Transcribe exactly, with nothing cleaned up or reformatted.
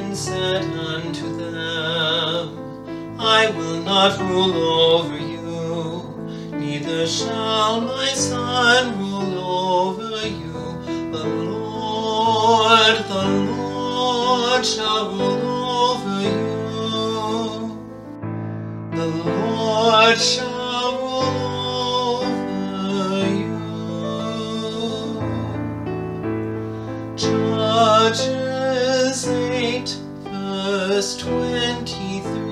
and said unto them, I will not rule over you, neither shall my son rule over you. The Lord, the Lord shall rule over you. The Lord shall rule over you. Judges eight, verse twenty-three.